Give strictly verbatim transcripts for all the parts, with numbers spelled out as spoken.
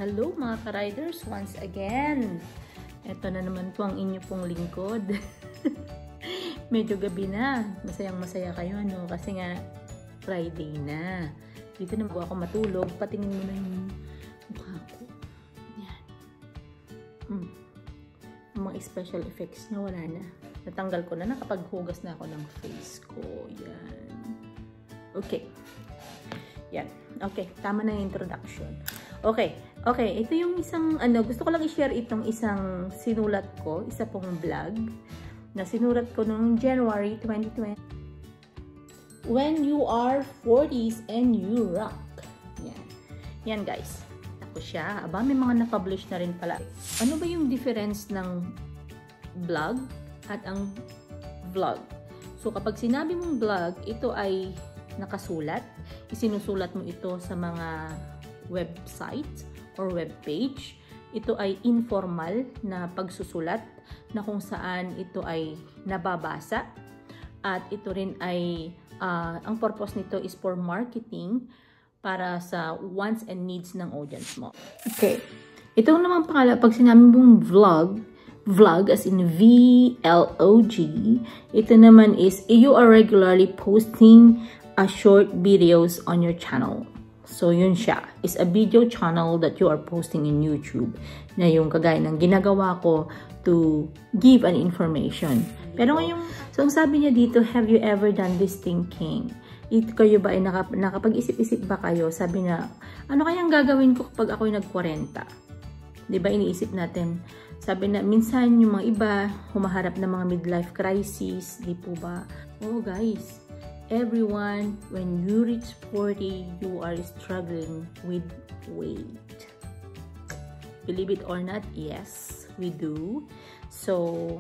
Hello mga ka-riders, once again. Ito na naman po ang inyo pong lingkod. Medyo gabi na. Masayang masaya kayo, ano? Kasi nga, Friday na. Dito na po ako matulog. Patingin mo na yung mukha ko. Yan. Hmm. Ang mga special effects na wala na. Natanggal ko na. Nakapaghugas na ako ng face ko. Yan. Okay. Yan. Okay. Tama na yung introduction. Okay. Okay. Ito yung isang, ano, gusto ko lang i-share itong isang sinulat ko. Isa pong vlog na sinulat ko noong January twenty twenty. When you are forties and you rock. Yan. Yan guys. Ako siya. Aba, may mga na-publish na rin pala. Ano ba yung difference ng vlog at ang vlog? So, kapag sinabi mong vlog, ito ay nakasulat. Isinusulat mo ito sa mga website or webpage. Ito ay informal na pagsusulat na kung saan ito ay nababasa. At ito rin ay, uh, ang purpose nito is for marketing para sa wants and needs ng audience mo. Okay. Ito naman pangalawa, pag sinabi mong vlog, vlog as in V L O G, ito naman is you are regularly posting a short videos on your channel. So, yun siya. Is a video channel that you are posting in YouTube. Na yung kagaya ng ginagawa ko to give an information. Pero ngayon, so ang sabi niya dito, have you ever done this thinking? Ito kayo ba ay nakap nakapag-isip-isip ba kayo? Sabi na, ano kayang gagawin ko kapag ako'y nag-forty? Diba, iniisip natin. Sabi na, minsan yung mga iba, humaharap ng mga midlife crisis. Di po ba? Oh guys, everyone, when you reach forty, you are struggling with weight. Believe it or not, yes, we do. So,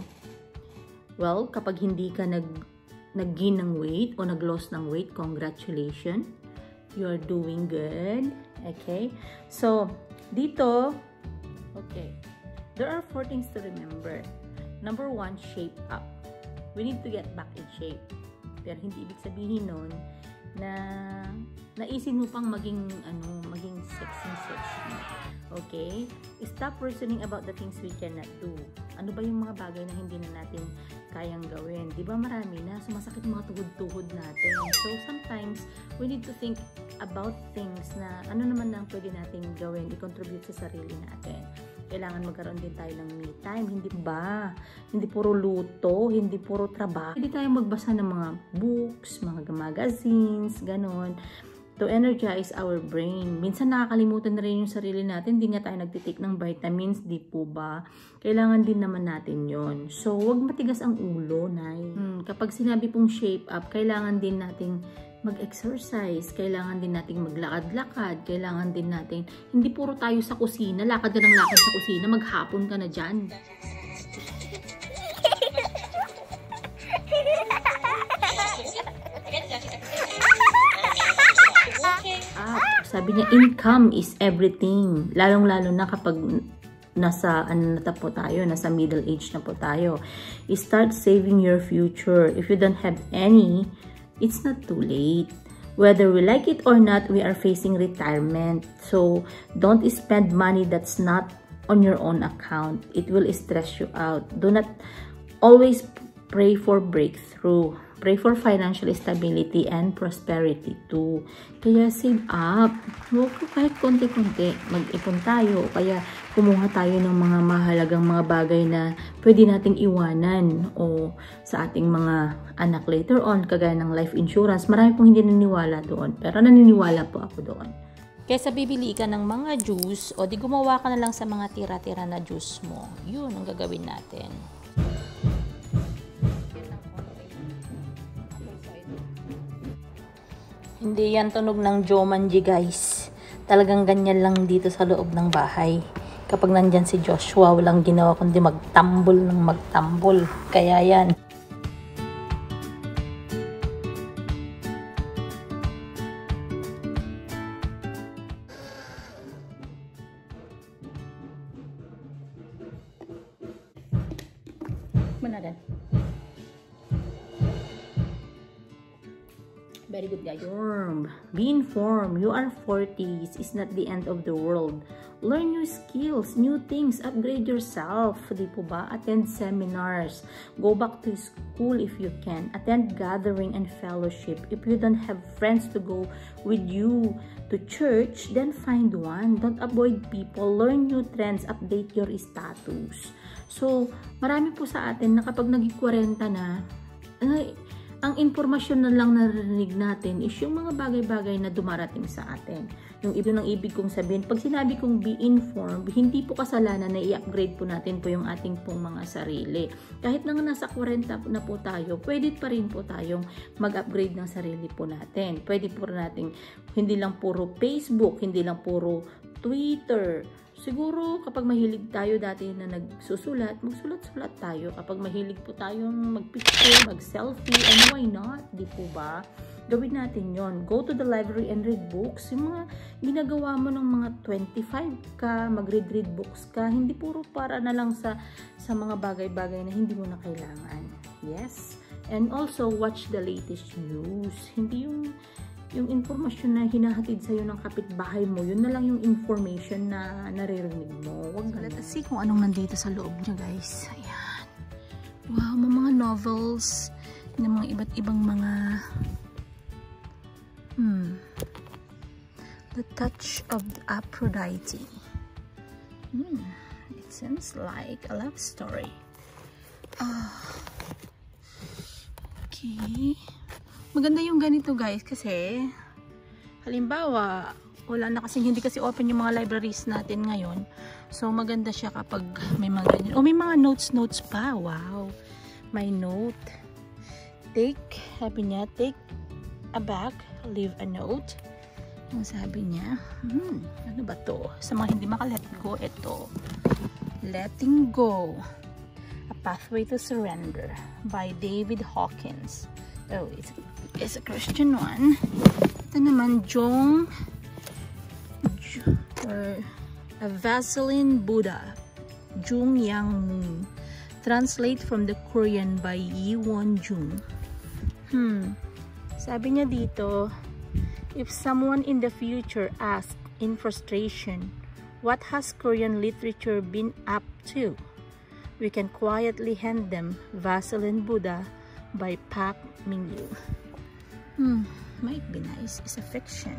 well, kapag hindi ka nag nag-gain ng weight o nag-loss ng weight, congratulations. You're doing good. Okay? So, dito, okay, there are four things to remember. Number one, shape up. We need to get back in shape. Pero hindi ibig sabihin nun na naisin mo pang maging ano, maging sexy sexy. Okay? Stop reasoning about the things we cannot do. Ano ba yung mga bagay na hindi na natin kayang gawin? Di ba marami na sumasakit mga tuhod-tuhod natin. So sometimes we need to think about things na ano naman ang pwede nating gawin, i-contribute sa sarili natin. Kailangan magkaroon din tayo ng me time. Hindi ba? Hindi puro luto, hindi puro trabaho. Hindi tayo magbasa ng mga books, mga magazines, ganon. To energize our brain. Minsan nakakalimutan na rin yung sarili natin. Hindi nga tayo nagtitake ng vitamins, di po ba? Kailangan din naman natin yon. So, wag matigas ang ulo, Nay. Hmm, kapag sinabi pong shape up, kailangan din nating mag-exercise, kailangan din nating maglakad-lakad, kailangan din natin, hindi puro tayo sa kusina, lakad ka ng lakad sa kusina, maghapon ka na dyan. Ah, sabi niya, income is everything. Lalong-lalo na kapag nasa, ano na po tayo, nasa middle age na po tayo. Start saving your future. If you don't have any, it's not too late. Whether we like it or not, we are facing retirement. So, don't spend money that's not on your own account. It will stress you out. Do not always pray for breakthrough. Pray for financial stability and prosperity too. Kaya save up. Huwag ko kahit konti-konti. Mag-ipon tayo. Kaya kumuha tayo ng mga mahalagang mga bagay na pwede nating iwanan o sa ating mga anak later on. Kagaya ng life insurance. Marami pong hindi naniniwala doon. Pero naniniwala po ako doon. Kaysa bibili ka ng mga juice o di gumawa ka na lang sa mga tira-tira na juice mo. Yun ang gagawin natin. Hindi yan tunog ng Jumanji guys. Talagang ganyan lang dito sa loob ng bahay. Kapag nandyan si Joshua, walang ginawa kundi magtambol ng magtambol. Kaya yan. Mana dan? Very good, guys. Be informed. You are forties. It's not the end of the world. Learn new skills, new things. Upgrade yourself. Di po ba? Attend seminars. Go back to school if you can. Attend gathering and fellowship. If you don't have friends to go with you to church, then find one. Don't avoid people. Learn new trends. Update your status. So, marami po sa atin na kapag naging forty na, ay, ang impormasyon na lang narinig natin is yung mga bagay-bagay na dumarating sa atin. Yung ibig ng ibig kong sabihin, pag sinabi kong be informed, hindi po kasalanan na i-upgrade po natin po yung ating pong mga sarili. Kahit na nasa forty na po tayo, pwede pa rin po tayong mag-upgrade ng sarili po natin. Pwede po natin, hindi lang puro Facebook, hindi lang puro Twitter. Siguro, kapag mahilig tayo dati na nagsusulat, magsulat-sulat tayo. Kapag mahilig po tayong mag-picture, mag-selfie, and why not? Di po ba? Gawin natin yon. Go to the library and read books. Yung mga ginagawa mo ng mga twenty-five ka, mag-read-read books ka, hindi puro para na lang sa, sa mga bagay-bagay na hindi mo na kailangan. Yes? And also, watch the latest news. Hindi yung yung informasyon na hinahatid sa'yo ng kapitbahay mo, yun na lang yung information na naririnig mo. Huwag so, let us see kung anong nandito sa loob niya, guys. Ayan. Wow, may mga novels ng mga iba't ibang mga hmm. The Touch of Aphrodite. Hmm. It seems like a love story. Ah. Okay. Maganda yung ganito, guys, kasi halimbawa, wala na kasi, hindi kasi open yung mga libraries natin ngayon. So, maganda siya kapag may mga ganyan. O, may mga notes-notes pa. Wow. May note. Take, sabi niya, take a bag, leave a note. Ang sabi niya, hmm, ano ba to? Sa mga hindi maka-let go, ito. Letting Go. A Pathway to Surrender by David Hawkins. Oh, it's, it's a Christian one. Ito naman, Jung, or a Vaseline Buddha, Jung Yang Moon. Translate from the Korean by Yi Won Jung. Hmm. Sabi niya dito, if someone in the future asked in frustration, what has Korean literature been up to? We can quietly hand them Vaseline Buddha by Park Min-yu. Hmm, might be nice. It's a fiction.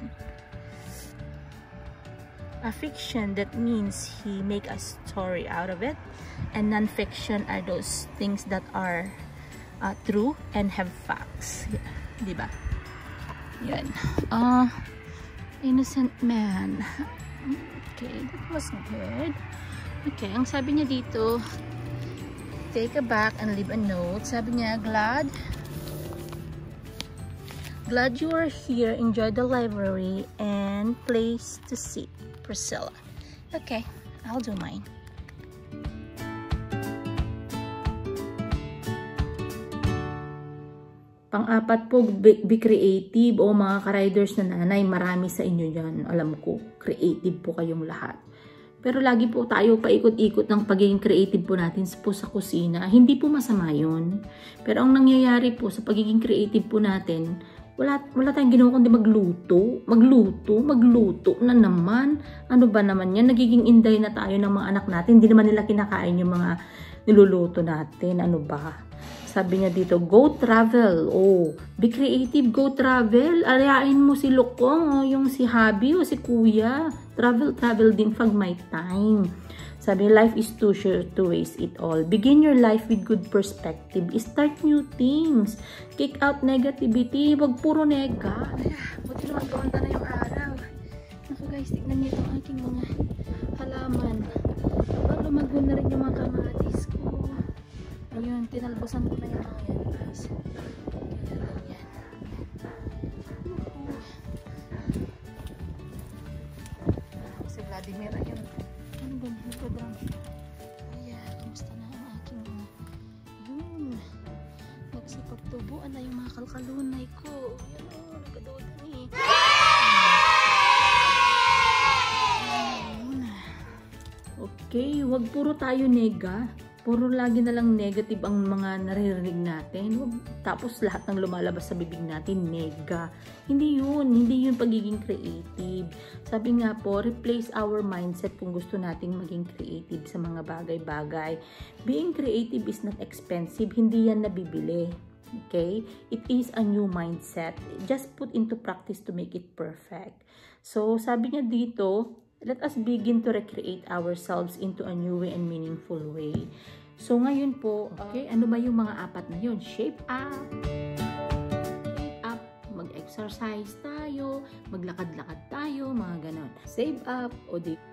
A fiction, that means he make a story out of it, and non-fiction are those things that are uh, true and have facts. Yeah. Diba? Yan. Uh, Innocent Man. Okay, that was good. Okay, ang sabi niya dito, take a back and leave a note. Sabi niya, glad glad you are here. Enjoy the library and place to sit. Priscilla. Okay, I'll do mine. Pang-apat po, be, be creative. O mga ka-riders na nanay, marami sa inyo yan. Alam ko, creative po kayong lahat. Pero lagi po tayo paikot-ikot ng pagiging creative po natin po sa kusina. Hindi po masama yun. Pero ang nangyayari po sa pagiging creative po natin, wala, wala tayong ginawa kundi magluto. Magluto, magluto na naman. Ano ba naman yan? Nagiging inday na tayo ng mga anak natin. Hindi naman nila kinakain yung mga niluluto natin. Ano ba? Sabi niya dito, go travel. Oh, be creative, go travel. Arayain mo si Lokong, oh, yung si Habi o si Kuya. Travel, travel din pag may time. Sabi, life is too short to waste it all. Begin your life with good perspective. Start new things. Kick out negativity. Wag puro nega. Ay, buti naman gawanda na yung araw. Naku guys, tignan niyo itong aking mga halaman. Aba, lumago na rin yung mga kamatis ko. Ayun, tinalbosan ko na yung mga yan, guys. Ayan, yan. Si Vladimir, ayun. Ano ba? Ano ba? Ayan, kamusta na ang aking mga... Ayun. Nagsipagtubuan na yung mga kalkalunay ko. Ayun, oh, nagadodan eh. Okay, wag puro tayo nega. puro lagi na lang negative ang mga naririnig natin. Tapos lahat ng lumalabas sa bibig natin, nega. Hindi yun. Hindi yun pagiging creative. Sabi nga po, replace our mindset kung gusto nating maging creative sa mga bagay-bagay. Being creative is not expensive. Hindi yan nabibili. Okay? It is a new mindset. Just put into practice to make it perfect. So, sabi niya dito, let us begin to recreate ourselves into a new way and meaningful way. So, ngayon po, okay, ano ba yung mga apat na yun? Shape up, shape up, mag-exercise tayo, maglakad-lakad tayo, mga ganon. Save up, o di,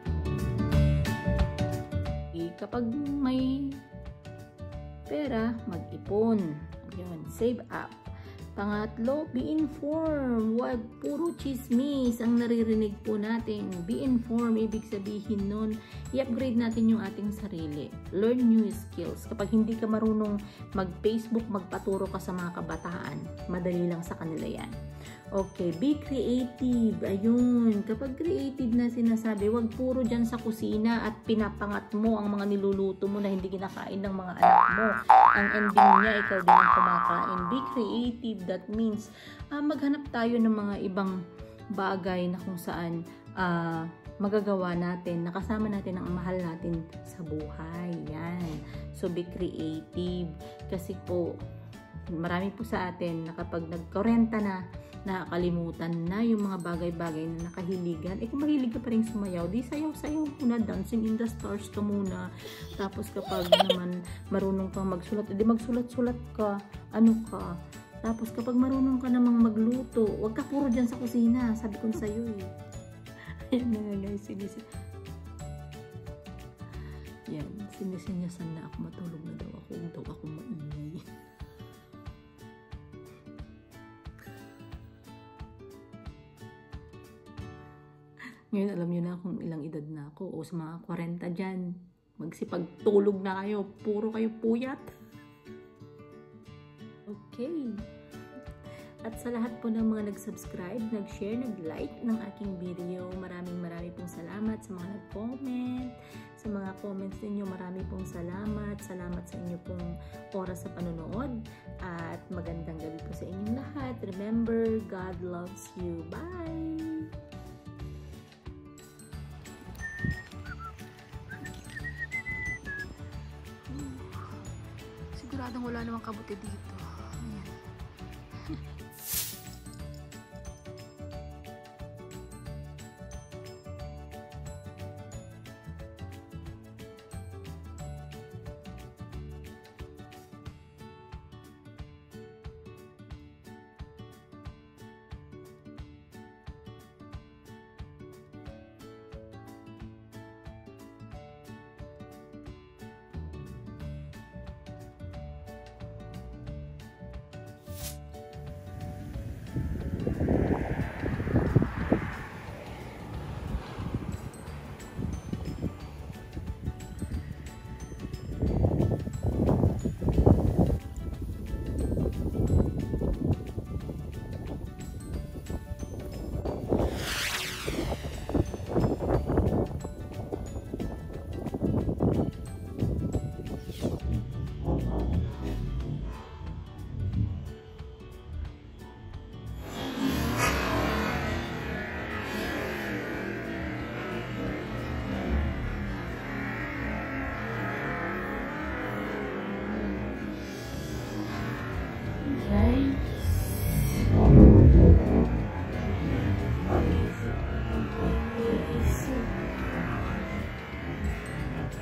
kapag may pera, mag-ipon. Yun, save up. Pangatlo, be informed. Wag puro chismis ang naririnig po natin. Be informed, ibig sabihin nun, i-upgrade natin yung ating sarili. Learn new skills. Kapag hindi ka marunong mag-Facebook, magpaturo ka sa mga kabataan, madali lang sa kanila yan. Okay, be creative. Ayun, kapag creative na sinasabi, wag puro dyan sa kusina at pinapangat mo ang mga niluluto mo na hindi kinakain ng mga anak mo. Ang ending niya, ikaw din ang kumakain. Be creative. That means, uh, maghanap tayo ng mga ibang bagay na kung saan uh, magagawa natin, nakasama natin ang mahal natin sa buhay. Yan. So, be creative. Kasi po, marami po sa atin na kapag nagkorenta na, nakakalimutan na yung mga bagay-bagay na nakahiligan. Eh kung mahilig ka pa rin sumayaw, di sayaw-sayaw muna, dancing in the stars ka muna. Tapos kapag naman marunong kang magsulat, edi magsulat-sulat ka, ano ka. Tapos kapag marunong ka namang magluto, wag ka puro dyan sa kusina, sabi ko sa'yo eh. Ayan na nga guys, sinisin. Yan, sinisinyasan na ako, matulog na daw ako, daw ako maingay. Ngayon, alam nyo na kung ilang edad na ako. O sa mga kwarenta dyan, magsipagtulog na kayo. Puro kayo puyat. Okay. At sa lahat po ng mga nag-subscribe, nag-share, nag-like ng aking video, maraming maraming pong salamat sa mga nag-comment. Sa mga comments ninyo, maraming pong salamat. Salamat sa inyo pong oras sa panonood. At magandang gabi po sa inyong lahat. Remember, God loves you. Bye! Siguradong wala namang kabuti dito. Ayan.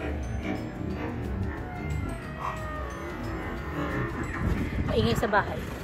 Maingay sa bahay.